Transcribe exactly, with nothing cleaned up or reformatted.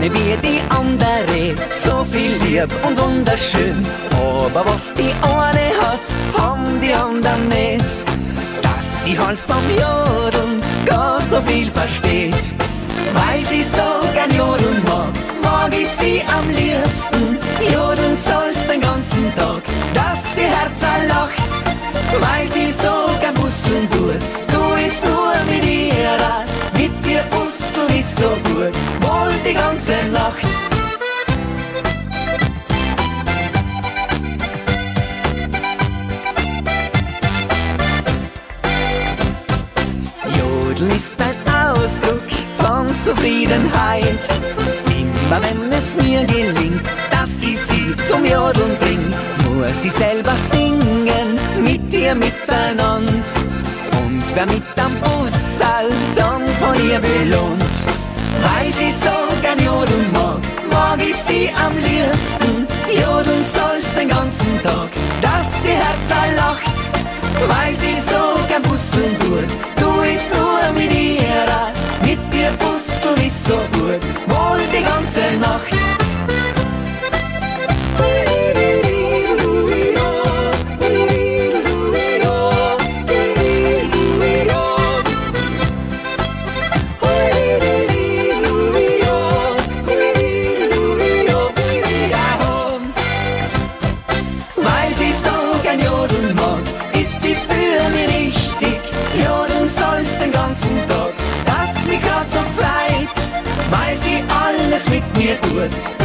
keine wie die andere, so viel lieb und wunderschön. Aber was die eine hat, haben die anderen nicht. Dass sie halt vom Jodeln gar so viel versteht. Weil sie so gern jodeln mag, mag ich sie am liebsten. Jodeln soll's den ganzen Tag, dass sie Herzl lacht. Weil sie so gern busseln tut, du ist nur mit ihr, mit dir busseln ist so gut, wohl die ganze Nacht. Jodeln ist ein Ausdruck von Zufriedenheit. Immer wenn es mir gelingt, dass ich sie zum Jodeln bring, muss sie selber singen, mit dir miteinander. Und wer mit am Bussal dann von ihr belohnt. Weil sie so gern jodeln mag, mag ich sie am liebsten. Jodeln soll's den ganzen Tag, dass sie Herzl lacht. Weil sie so gern busseln tut, du ist nur mit ihr, mit dir busseln ist so gut, wohl die ganze Nacht. Weil sie so gern jodeln mag, ist sie für mich richtig. Jodeln soll's den ganzen Tag, dass mich grad so freut. Weil sie alles mit mir tut,